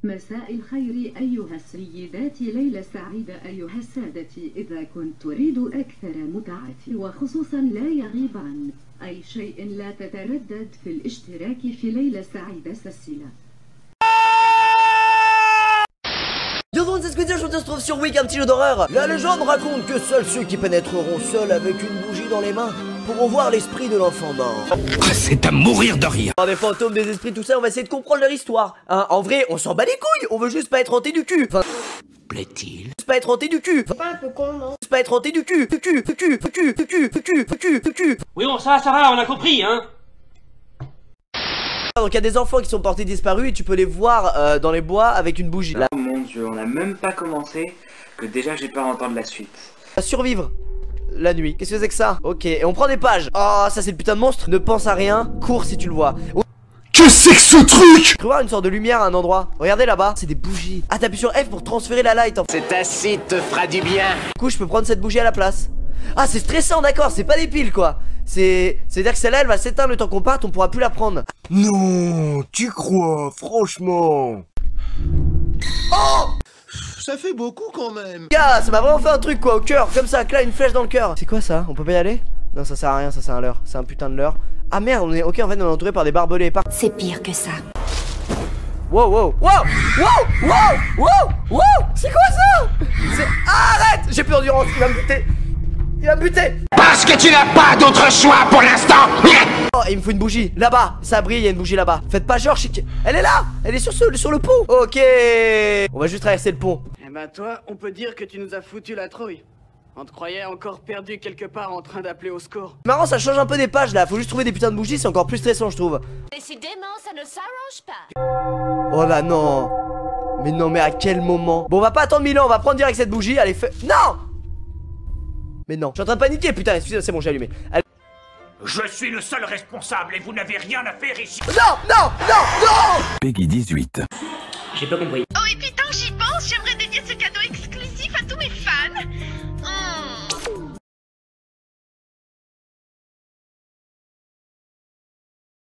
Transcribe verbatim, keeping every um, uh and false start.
مساء الخير أيها السيدات، ليلة سعيدة أيها السادة. إذا كنت تريد أكثر متعة وخصوصا لا يغيب عن أي شيء، لا تتردد في الاشتراك في ليلة سعيدة سلسلة. Yo tout le monde, c'est Squeezie, aujourd'hui on se trouve sur Wick, un petit jeu d'horreur. La légende raconte que seuls ceux qui pénétreront seuls avec une bougie dans les mains pourront voir l'esprit de l'enfant mort. C'est à mourir de rire. Des fantômes, des esprits, tout ça, on va essayer de comprendre leur histoire. Hein, en vrai, on s'en bat les couilles, on veut juste pas être hanté du cul. Enfin... Plaît-il? Juste pas être hanté du cul. C'est pas un peu con, non? Juste pas être hanté du cul. Du cul, du cul, du cul, du cul, du cul, du cul, du cul. Oui bon, ça va, ça va, on a compris, hein. Donc il y a des enfants qui sont portés disparus et tu peux les voir euh, dans les bois avec une bougie. Là. Oh mon dieu, on a même pas commencé que déjà j'ai peur d'entendre la suite. À survivre la nuit. Qu'est-ce que c'est que ça? Ok, et on prend des pages. Oh, ça c'est le putain de monstre. Ne pense à rien, cours si tu le vois. Oh. Que c'est que ce truc? Je peux voir une sorte de lumière à un endroit. Regardez là-bas, c'est des bougies. Ah, t'appuies sur F pour transférer la light en fait. Cet acide te fera du bien. Du coup, je peux prendre cette bougie à la place. Ah, c'est stressant, d'accord, c'est pas des piles quoi. C'est... C'est-à-dire que celle-là, elle va s'éteindre le temps qu'on parte, on pourra plus la prendre. Non, tu crois, franchement? Oh! Ça fait beaucoup quand même. Gars, ça m'a vraiment fait un truc quoi, au cœur, comme ça, là, une flèche dans le cœur. C'est quoi ça? On peut pas y aller? Non, ça sert à rien, ça c'est un leurre, c'est un putain de leurre. Ah merde, on est... Ok, en fait, on est entouré par des barbelés. Par... C'est pire que ça. Wow, wow, wow, wow, wow, wow, wow. C'est quoi ça? C'est... Ah, arrête! J'ai plus d'endurance, il va me buter. Il va me buter. Parce que tu n'as pas d'autre choix pour l'instant. Oh, il me faut une bougie, là-bas, ça brille, il y a une bougie là-bas. Faites pas genre, chic. Elle est là. Elle est sur, ce, sur le pont. Ok. On va juste traverser le pont. Eh ben toi, on peut dire que tu nous as foutu la trouille. On te croyait encore perdu quelque part en train d'appeler au secours. Marrant, ça change un peu des pages là, faut juste trouver des putains de bougies, c'est encore plus stressant je trouve. Décidément, ça ne s'arrange pas. Oh là non. Mais non, mais à quel moment? Bon, on va pas attendre mille ans, on va prendre direct cette bougie, allez, fais... Non. Mais non, je suis en train de paniquer, putain, c'est bon, j'ai allumé. Allez. Je suis le seul responsable et vous n'avez rien à faire ici. Non, non, non, non. Peggy dix-huit. J'ai pas compris. Oh, et puis tant que j'y pense, j'aimerais dédier ce cadeau